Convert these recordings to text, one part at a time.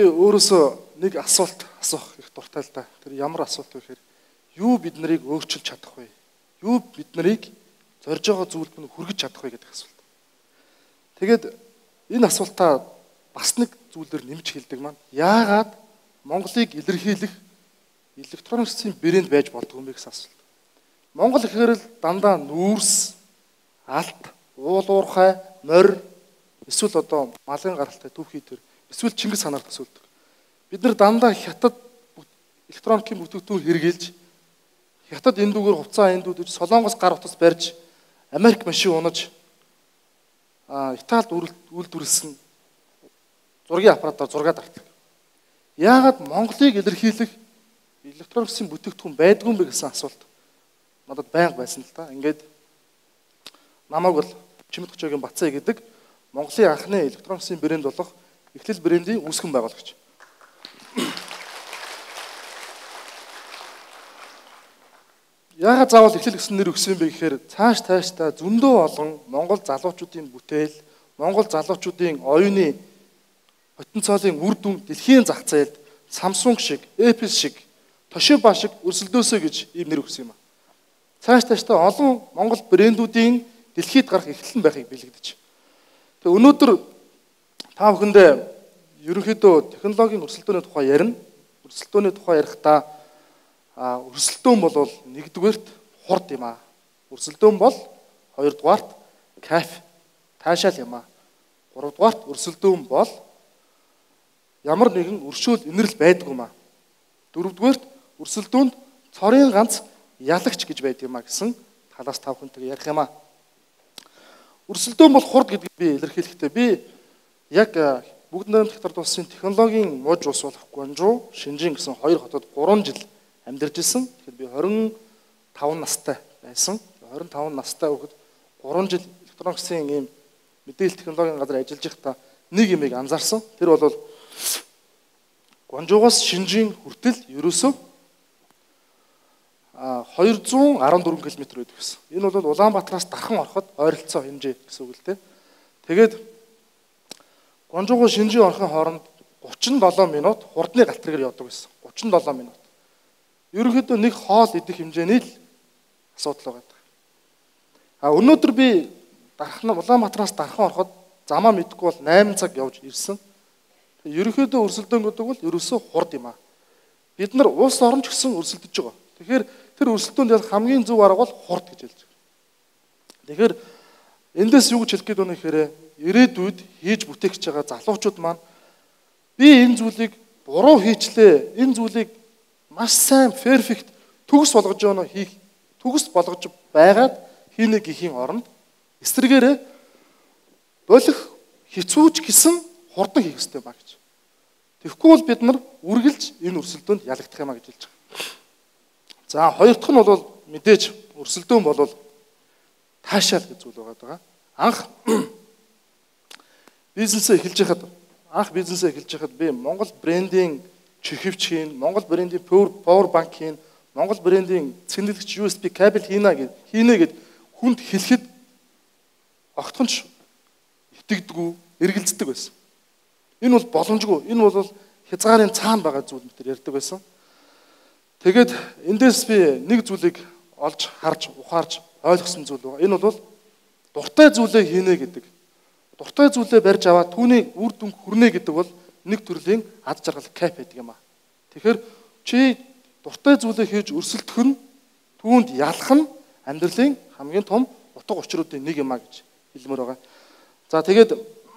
өөрөөсөө нэг асуулт асуух их дуртай л да. Тэр ямар асуулт вэ гэхээр юу бид нарыг өөрчилж чадах вэ? Юу бид нарыг зорж байгаа зүйлд нь хүргэж чадах вэ гэдэг асуулт. Тэгээд энэ асуултаа бас нэг зүйлээр нэмж хэлдэг маань яагаад Монголыг илэрхийлэх электронник засгийн брэнд байж болдгоо юм бэ гэсэн асуулт. Монгол гэхээр л дандаа нүүрс, алт, уулуурхай, морь эсвэл одоо малын гаралтай түүхий төр эсвэл Чингис ханаар төсөөлдөг. Бид нар дандаа хятад электроникийн бүтээгдэхүүн хэрэгжилж хятад эндүүгээр хувцас эндүүдж Солонгос гар утас барьж Америк машин унаж Италид үйлдвэрлэсэн зургийн аппаратаар зураг авдаг. Яагаад Монголыг илэрхийлэх электроникийн бүтээгдэхүүн байдгүй юм бэ гэсэн асуулт надад байнга байсан л да. Ингээд намайг бол Чимэд Хочогийн Бацаа гэдэг Монголын анхны электроникийн брэнд болох Эхлэл брендийн үүсгэн байгуулагч. Яагаад заавал Эхлэл гэсэн нэр өгсөн бэ гэхээр цаашдаа зөндөө олон Монгол залуучуудын бүтээл, Монгол залуучуудын оюуны потенциалын үр дүн дэлхийн зах зээлд Samsung шиг, Apple шиг, Toshiba шиг өрсөлдөөсэй гэж ийм нэр өгсөн юм а. Цаашдаа олон Монгол брэндүүдийн дэлхийд гарах эхлэл байхыг бэлэгдэж. Тэгээ өнөөдөр та бүхэндээ ерөнхийдөө технологийн өрсөлдөөний тухай ярина. Өрсөлдөөний тухай ярихдаа өрсөлдөөн бол нэгдүгээрт хурд юм а. Өрсөлдөөн бол хоёрдугаарт кайф, таашаал юм а. Гуравдугаарт өрсөлдөөн бол ямар нэгэн өршөөл инэрл байдаг юм а. Дөрөвдүгээрт өрсөлдөөнд цорын ганц ялагч гэж байдаг юм а гэсэн талаас та бүхэнтэйгээ ярих юм а. Өрсөлдөөн бол хурд гэдгийг би илэрхийлэхдээ би яг бүгд найрамдах хятад улсын технологийн мууж ус болох Гуанчжоу, Шинжин гэсэн хоёр хотод 3 жил амьдарч ирсэн. Тэгэхээр би 25 настай байсан. 25 настай хүүхэд 3 жил электрониксын ийм мэдээлэл технологийн газар ажиллаж байхдаа нэг юмыг анзаарсан. Тэр бол Гуанчжоугоос Шинжин хүртэл ерөөсөө 214 км байдаг гэсэн. Энэ бол Улаанбаатараас дархан ороход ойролцоо хэмжээ гэсэн үг л дээ. Тэгээд Гуанчжоугоос Шинжин орохын хооронд 37 минут хурдны галтраар явдаг байсан. 37 минут. Ерөнхийдөө нэг хоол идэх хэмжээний л асуудал байгаа. Өнөөдөр би Улаанбаатараас дархан ороход замаа мэдгүй бол 8 цаг явж ирсэн. Ерөнхийдөө өрсөлдөөн гэдэг бол ерөөсөө хурд юм а. Бид нар улс орон ч гэсэн өрсөлдөж байгаа. Тэгэхээр тэр өрсөлдөөнд яг хамгийн зөв арга бол хурд гэж хэлж байгаа. Тэгэхээр эндээс юу гэж хэлэх гээд байна гэхээр ирээдүйд хийж бүтээх гэж байгаа залуучууд маань би энэ зүйлийг буруу хийчлээ. Энэ зүйлийг маш сайн перфект төгс болгож өгнө хийх төгс болгож байгаад хийнэ гэхийн оронд эсрэгээрээ болох хэцүүч гэсэн хурдан хийх хэрэгтэй ба гэж. Тэгэхгүй бол бид нар үргэлж энэ өрсөлдөөнд ялагдах юмаа гэж хэлж байгаа. За хоёр дахь нь бол мэдээж өрсөлдөөн бол таашаал гэж зүйл байгаа. Анх бизнесээ эхэлж байхад би Монгол брендийн чихвч хийн, Монгол брендийн power bank хийн, Монгол брендийн цэнгэлэгч USB кабель хийнэ гэд хүнд хэлэхэд огтхонч итгэдэггүй, эргэлздэг байсан. Энэ бол боломжгүй. Энэ бол хязгаарын цаана байгаа зүйл мэтэр ярьдаг байсан. Тэгээд эндээс би нэг зүйлийг олж харж, ухаарж ойлгосон зүйл байгаа. Энэ бол дуртай зүйлээ хийнэ гэдэг. Дуртай зүйлээ барьж аваад түүний үр дүн хүрнэ гэдэг бол нэг төрлийн ад жаргал кайф байдаг юм а. Тэгэхээр чи дуртай зүйлээ хийж өрсөлдөх нь түүнд ялах нь амьдралын хамгийн том утга учруудын нэг юм а гэж хэлмээр байгаа. За тэгээд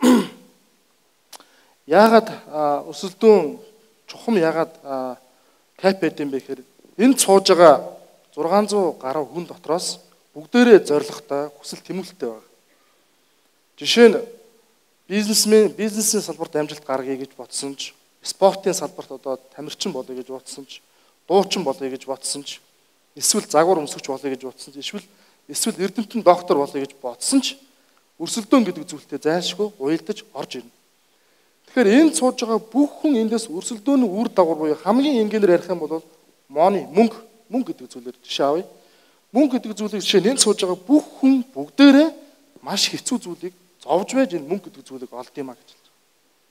яагаад өрсөлдөөн чухам яагаад кайф байд юм бэ гэхээр энд сууж байгаа 600 гаруй хүн дотроос бүгдээрээ зоригтой хүсэл тэмүүлэлтэй байна. Жишээ нь бизнесийн салбарт амжилт гаргая гэж бодсон ч, спортын салбарт одоо тамирчин болъё гэж бодсон ч, дуучин болъё гэж бодсон ч, эсвэл загвар өмсгч болъё гэж бодсон ч, эсвэл эрдэмтэн доктор болъё гэж бодсон ч өрсөлдөөн гэдэг зүйлтэй зайлшгүй уялдаж орж ирнэ. Тэгэхээр энд сууж байгаа бүх хүн эндээс өрсөлдөөний үр дагавар буюу хамгийн энгийнээр ярих юм бол мөнгө гэдэг зүйлээр жишээ авъя. Мөнгө гэдэг зүйлийг жишээ нь энд сууж байгаа бүх хүн бүгдээрээ маш хэцүү зүйлийг зовж байж энэ мөнгө гэдэг зүйлийг олд юмаа гэж хэлж байгаа.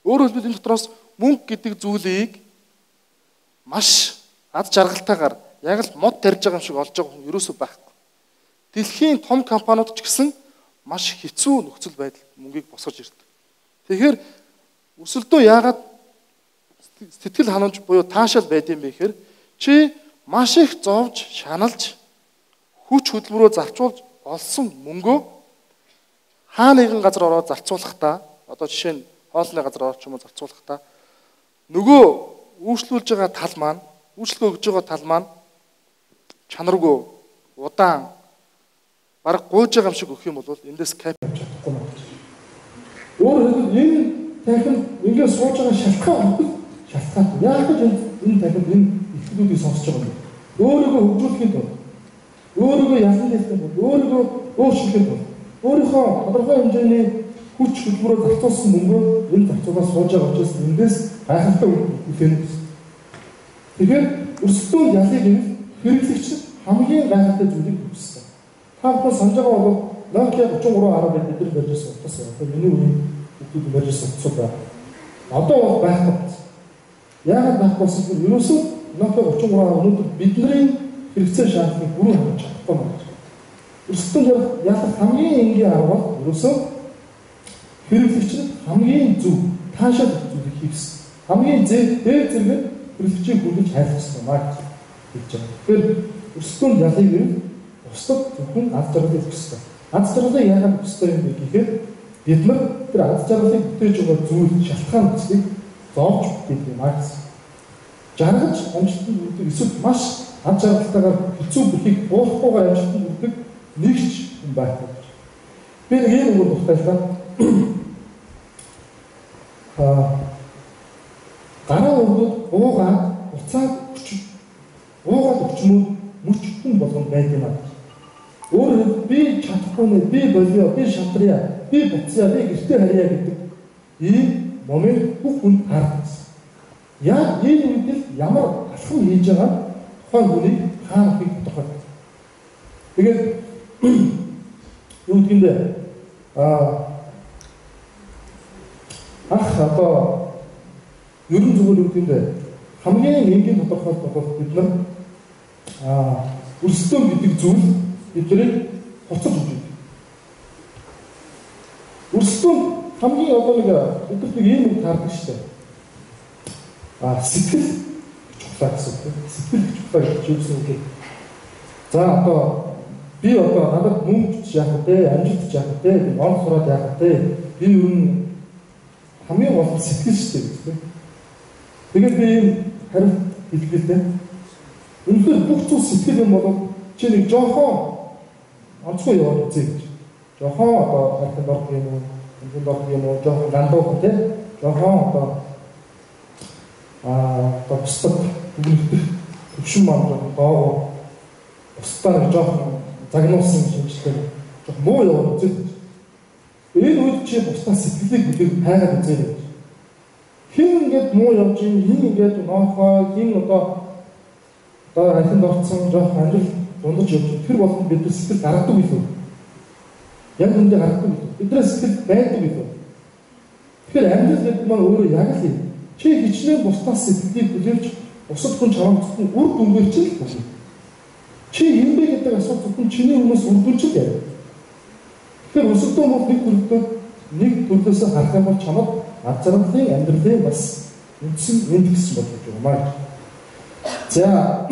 Өөрөөр хэлбэл энэ дотроос мөнгө гэдэг зүйлийг маш аз жаргалтайгаар яг л мод тарьж байгаа юм шиг олж байгаа хүн ерөөсөө байхгүй. Дэлхийн том компаниуд ч гэсэн маш хэцүү нөхцөл байдал мөнгийг босгож ирдэг. Тэгэхээр өсөлтөө яагаад сэтгэл ханамж буюу таашаал байдсан бэ гэхээр чи маш их зовж, шаналж, хүч хөдөлмөрөө зарцуулж олсон мөнгөө хаа нэгэн газар ороод зарцуулахдаа, одоо жишээ нь хоолны газар ороод ч юм уу зарцуулахдаа нөгөө үйлчлүүлж байгаа тал маань, үйлчлэгөө өгж байгаа тал маань чанаргүй, удаан, бараг гуйж байгаа юм шиг өгөх юм бол эндээс кап чадахгүй байна. Өөрөөр хэлбэл энэ танхим ингээд сууж байгаа шалтгаан яг гэж энэ танхим энэ ихлүүдийг сонсож байгаа юм. Өөрийгөө хөгжүүлэхийн тулд, өөрийгөө ялсан хэлсэн бол, өөрийгөө өөрчлөхийн тулд, өөрийнхөө тодорхой хэмжээний хүч хөдөлмөрөөр зарцуулсан мөнгөө энэ зарцуулаад сууж байгаа учраас эндээс гайхалтай үлээн. Тэгэхээр өрсөлдөөн ялыг хэрэглэгч хамгийн гайхалтай зүйлийг өгсөн. Та бүхэн санаж байгаа бол Nokia 3310 бид нар барьж ирсэн утас байна. Тэгэхээр миний үеийн хүмүүс барьж ирсэн утас байна. Одоо бол байхгүй. Яагаад байхгүй вэ гэвэл ерөөсөө Nokia 3310 өнөөдөр бидний хэрэгцээ шаардлагыг бүрэн хангаж чадахгүй байна. Өрсөлдөөн ялах хамгийн энгийн арга бол ерөөсөө хэрэглэгчид хамгийн зөв таашаал зүйлийг хийсэн. Хамгийн дээд зэрэг хэрэглэгчийг хүлээж хайрлуулсан маа гэж байна. Тэгэхээр өрсөлдөөн ялыг бусдад зөвхөн аз жаргалыг өгсөн. Аз жаргалыг яагаад өгсөн юм бэ гэхээр бид нар тэр аз жаргалыг бүтээж байгаа зүйл шалтгаан зүйлийг зовж бүтээж юм аа гэсэн. Жаргаж амжилтанд хүрдэг эсвэл маш аз жаргалтайгаар хэцүү бүхийг буурахгүйгээр амжилтанд хүрдэг нэг ч юм байхгүй. Би нэг юм уу дуртайлаа. Гараа өргөд уугаад уцаад өчмөр мөчтөн болгон байд юм аа. Өөрөөр би чадахгүй нэ, би болио, би шатрия, би буцъя, би гэртээ харьяа гэдэг ийм момент бүх хүнд харагдсан. Яг энэ үед л ямар алхам хийж байгаа тухайн хүнийг хаанахыг тодорхой. Тэгээд юу гэдгиймдээ одоо ерөн зүгээр юу гэдгиймдээ хамгийн энгийн тодорхойлолт бол бид нар өрсөлдөөн гэдэг зүйл биднийг хоцорч өгдөг. Өрсөлдөөн хамгийн одоо нэг ийм үг таардаг шүү дээ. Сэтгэл чухлаа гэсэн үг. Сэтгэл чухлаа гэж юусэн үг. За одоо би одоо надад мөнгө ч яах вэ? Амжилт ч яах вэ? Он сураад яах вэ? Би ер нь хамгийн гол сэтгэл шүү дээ. Тэгээд би ийм хариулт хэлгэлтэй. Үнэхээр бүх зүйл сэтгэл юм бол чи нэг жоохон онцгой яваад үзье гэж. Жоохон одоо харин дорд юм уу, энэ дорд юм уу, жоохон гандуу тий. Жоохон одоо бусдад бүгд төвшин маань доо бусдаа жоохон загнуулсан шинжилгээ жоохон муу яваад үзье. Энэ үед чи бусдаа сэтгэлийг бүлээг хайгаад үзье гэж. Хин ингээд муу явж ийн, хин ингээд ноохоо, хин одоо харин дордсон жоохон амьдрал дундаж явж тэр болгонд бид сэтгэл гаргадаг билүү? Яг үндэ гаргадаг билүү? Бидний сэтгэл байдаг билүү? Тэгэхээр амьдрал гэдэг маань өөрөө яг л юм. Чи хичнээн бусдаас сэтгэлийг бүлэвч бусад хүн чамд зөвхөн үр дүнгээр чинь л болно. Чи юм бэ гэдэг асуулт зөвхөн чиний хүмүүс үр дүн чинь яа. Тэгэхээр өсөлтөө бол нэг төрлөөсөө харах юм бол чамд аз жаргалын амьдралын бас үндсэн энд гэсэн болж байгаа юм. За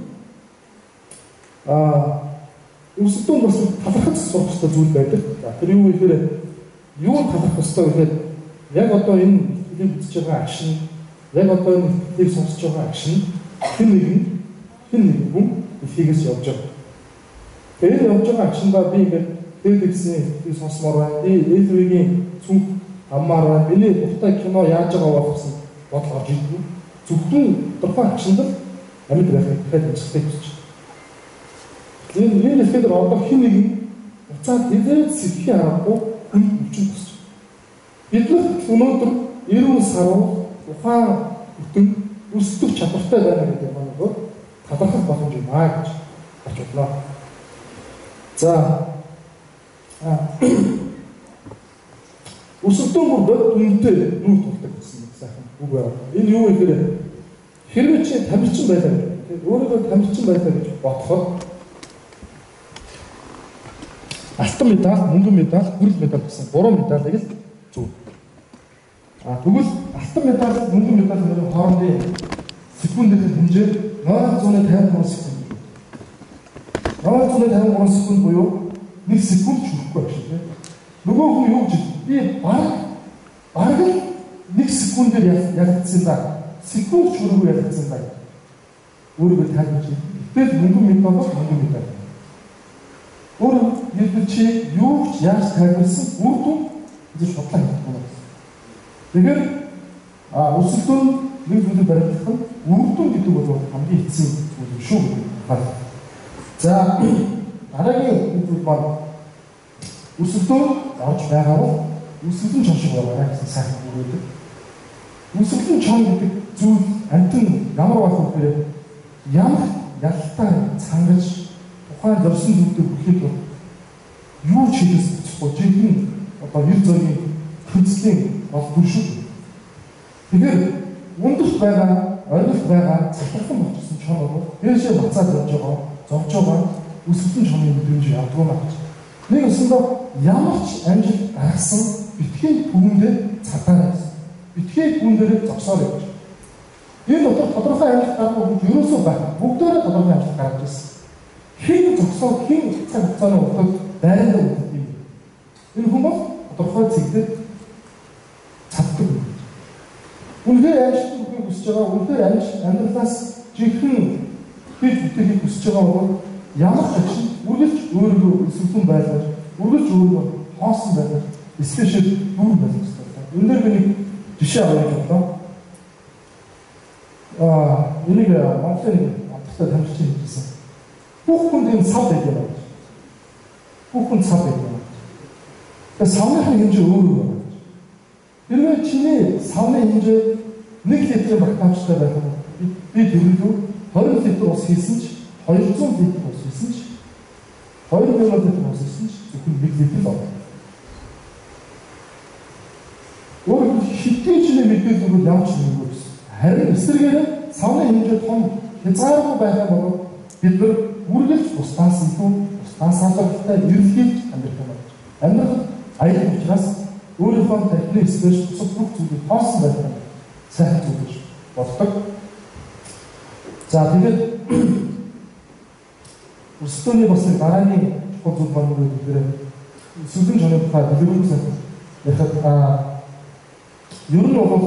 өсөлтөө бас талархаж сурах хэрэгтэй зүйл байдаг. Тэр юу гэхээр юу талархах хэрэгтэй гэхээр яг одоо энэ хэлийг үзэж байгаа агшин, яг одоо энэ хэлийг сонсож байгаа агшин хэн нэгэн хүн эхлээс явж байгаа. Тэгээд явж байгаа агшиндаа би ингээд дээд гэсэн хэлийг сонсомоор байна. Би ээлвэгийн цүнх аммаар байна. Миний дуртай кино яаж байгаа вэ гэсэн бодол орж идэв. Зөвхөн тухайн агшинд л амьд байхыг дахиад амжилттай хүсэж байна. Энэ хэлэхэд одоо хэн нэгэн уцаад дээд сэтгэхийн аргагүй хүн өвчин босч. Бид нар өнөөдөр 90 сар ухаан бүтэн өсдөх чадвартай байна гэдэг юм бол талархах боломж юм аа гэж гарч удлаа. За өсөлтөө бүр үнэтэй нүүр тулдаг. үг байна. Энэ юу гэхээр хэрвээ чи тамирчин байлаа гэх. Өөрийгөө тамирчин байлаа гэж бодоход алтан медаль, мөнгөн медаль, хүрэл медаль гэсэн 3 медалийг л зүг. Тэгвэл алтан медаль, мөнгөн медалийн хоорондын секундын хэмжээ 853 секунд. 853 секунд буюу 1 секунд хүрэхгүй байх шээ. Нөгөө хүн юу гэж би бараг 1 секундээр ялагдсан да. Секунд хүрээгүй ялагдсан да. Өөрөөр тайлбарлаж итэл мөнгөн медаль бол мөнгөн медаль. Өөрөөр хэлбэл чи юу ч яаж тайлбарласан үр дүн гэж бодлоо хэлэхгүй байна. Тэгэхээр өсөлтөө нэг зүйлээр баримтлах нь үр дүн гэдэг бол хамгийн эцсийн зүйл шүү гэдэг. За дараагийн зүйл маань өсөлтөө орж байгаа бол өсөлтөн чон шиг байгаа гэсэн сайхан үг. Өсөлтөн чон гэдэг зүйл амтэн ямар байх вэ гэхээр ямар ялтай цангаж тухайн зорьсон зүйлтэй бүхэхэд бол юу ч хийх болохгүй жинхэнэ одоо ер зөргийн хүнслийн бол дүршил. Тэгэхээр өндөрт байгаа, ойролт байгаа цахилгаан болчихсон чон бол дээшээ бацаад явж байгаа, зовж байгаа өсөлтөн чоны мэдрэмж явдаг юм байна. Нэг өсөндөө ямар ч амжилт гаргасан битгий түүндээ цадаарай. Битгий түүндээ зогсоор явж. Энэ дотор тодорхой амжилт гаргах хүн ерөөсөө байна. Бүгдээрээ тодорхой амжилт гаргаж ирсэн. Хэн зогсоо хэн цаг хугацааны уртад байранд үлдэх юм. Энэ хүн бол тодорхой цэгдэд цаддаг. Үнэхээр амжилт бүхнийг хүсэж байгаа, үнэхээр амьдралаас жинхэнэ бид бүтэхийг хүсэж байгаа бол ямар ч ачин үргэлж өөрийгөө өсөлтөн байлгаж, үргэлж өөрийгөө хоосон байлгаж, especially дүүр байлгаж байна. Энэ дээр би нэг жишээ авах бодлоо. Энийг Монголын амттай тамирчин хэлсэн. Бүх хүнд энэ цав байдаг юм. Бүх хүн цав байдаг. Тэгээ савны хэмжээ өөр өөр. Хэрвээ чиний савны хэмжээ 1 литрийн багтаамжтай байх юм би тэрнүү 20 литр ус хийсэн ч 200 литр ус хийсэн ч 2000 литр ус хийсэн ч зөвхөн 1 литр л байна. Өөрөөр хитгий чиний мэдээлэл бол ямар ч юм уу. Харин эсрэгээр савны хэмжээ том хязгааргүй байх юм бол бид нар үргэлж бусдаас илүү бусдаас алдартай эрэлхийж амьдрах юм байна. Амьдрал аян учраас өөрийнхөө тархины эсрэг бусад бүх зүйлийг тоосон байх нь сайхан зүйл гэж боддог. За тэгээд өсөлтөний бас дараагийн чухал зүйл маань юу гэхээр өсөлтөн чанар тухай дэлгэрүүлсэн яхад ер нь бол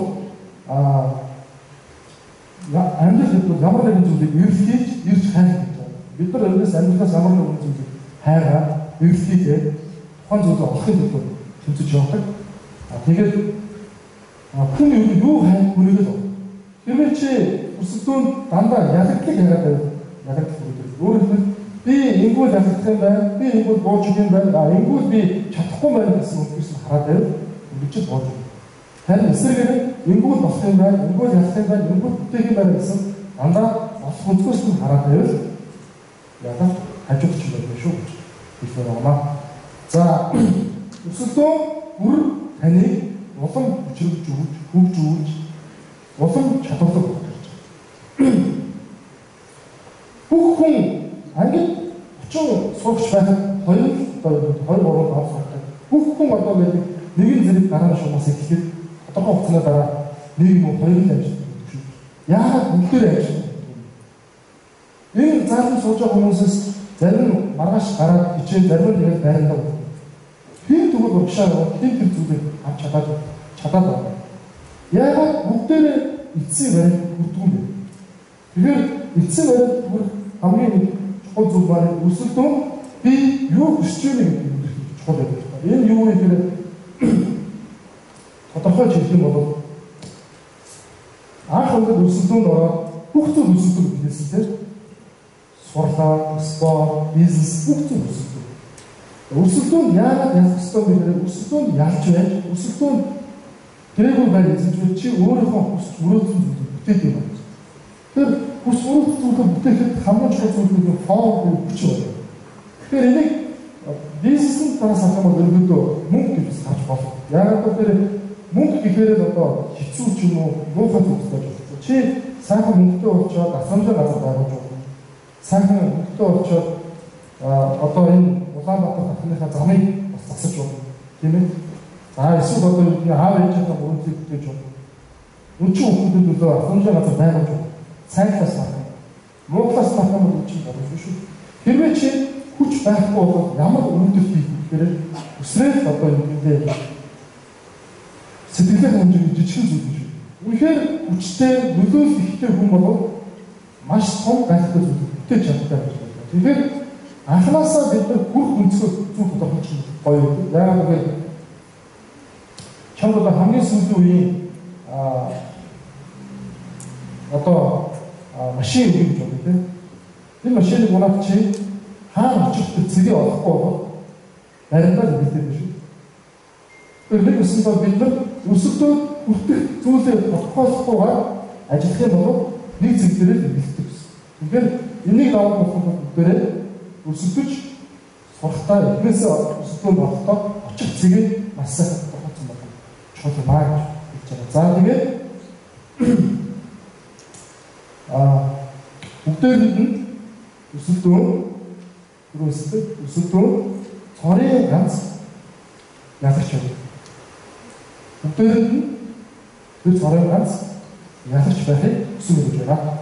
амьдрал гэдэг ямар нэгэн зүйлийг эрэлхийж ирж хайх гэж байна. Бид нар өөрөөс амьдралаас ямар нэгэн зүйлийг хайгаа эрэлхийгээд тухайн зүйлийг олохын тулд тэмцэж явдаг. Тэгээд хүн юу хайх хүнийг л хэрвээ чи өсөлтөнд дандаа ялагдлыг хараад ялагдлыг үүдэг. Өөрөөр хэлбэл би ингэвэл ялагдах юм байна, би ингэвэл бууж өгөх юм байна, ингэвэл би чадахгүй байна гэсэн үгээс хараад байв. Үгчил бууж өгнө. Харин эсрэгээр ингэвэл болох юм байна, ингэвэл ялах юм байна, ингэвэл бүтээх юм байна гэсэн дандаа олох өнцгөөс нь хараад байвал ядаж хажуугч юм байна шүү гэж хэлсэн байна. За өсөлтөө бүр таныг улам хүчрэгж өгч, хөгж өгч, улам чадварлаг болгож байна. Бүх хүн ангид 30 суугч байхад 2 3 авах. Бүх хүн одоо нэгэн зэрэг дараа нь шугаас эхлэхэд тодорхой хугацааны дараа нэг юм 2 л амжилт өгдөг шүү. Яагаад бүгдээр амжилт өгдөг юм? Энэ заалан сууж байгаа хүмүүсээс зарим нь маргааш гараад хичээл зарим нь тэгээд байрандаа өгдөг. Хин тэгвэл урагшаа хин тэр зүйлийг авч чадаад байна. Яагаад бүгдээр эцсийн баримт хүрдэг юм бэ? Тэгэхээр эцсийн баримт бүр хамгийн чухал зүйл маань өсөлтөө би юу хүсэж байна гэдэг чухал байдаг. Энэ юу вэ гэхээр тодорхой хэлэх юм бол анх удаа өсөлтөнд ороод бүх зүйл өсөлтөнд хэлсэн тийм сурлаа, спорт, бизнес бүх зүйл өсөлтөнд. Өсөлтөнд яагаад ялах ёстой вэ гэхээр өсөлтөнд ялж байж өсөлтөнд тэрэггүй байх гэж чи өөрийнхөө хүсч өрөөсөн зүйлийг бүтээх юм байна. Тэр хүс өрөөсөн зүйлийг бүтээхэд хамгийн чухал зүйл нь фон хүч байна. Тэгэхээр энийг бизнесэнд дараа салах юм бол ерөнхийдөө мөнгө гэж харж болно. Яагаад гэвэл мөнгө гэхээр л одоо хэцүү ч юм уу муухай зүйлстэй болчихсон. Чи сайхан мөнгөтэй болчоод асамжаа газар байгуулж байна. Сайхан мөнгөтэй болчоод одоо энэ Улаанбаатар хотныхаа замыг бас засаж байна. Тийм ээ. За эсвэл одоо бидний аав ээжийнхээ мөрөдлийг бүтээж байна. Өнчин хүмүүсүүд төлөө асамжаа газар байгуулж байна. Сайнлаас байна. Мууглаас байна юм чинь боломжгүй шүү. Хэрвээ чи хүч байхгүй бол ямар үйлдэл хийх гэхээр өсрээд одоо ингэдэй сэтгэлийн хэмжээний жижигхэн зүйл шүү. Үнэхээр хүчтэй нөлөөлөх ихтэй хүн бол маш том гайхалтай зүйл бүтээж чаддаг гэж байна. Тэгэхээр анханасаа бид нар бүх өнцгөө зүг тодорхойлж гоё. Яагаад гэвэл чамд хамгийн сүүлийн үеийн одоо машин өгөх гэж байна тийм. Энэ машиныг унаад чи хаана очихд цэгээ олохгүй бол баримтаар бэлдээд байна шүү. Тэгэхээр өсөндөө бид нар өсөлтөө хүртэх зүйлээ тодорхойлохгүйгээр ажиллах юм бол нэг зэг дээр л бэлддэг гэсэн. Тэгэхээр энийг даваад болох бүгдээрээ өсөлтөж сурахтаа эхнээсээ өсөлтөө болохдоо очих цэгээ маш сайн тодорхойлсон байна. Чухал маа гэж байна. За тэгээд бүгдээр нь өсөлтөө цорын ганц ялагч байна. Бүгдээр нь тэр цорын ганц ялагч байхыг хүсэж байна.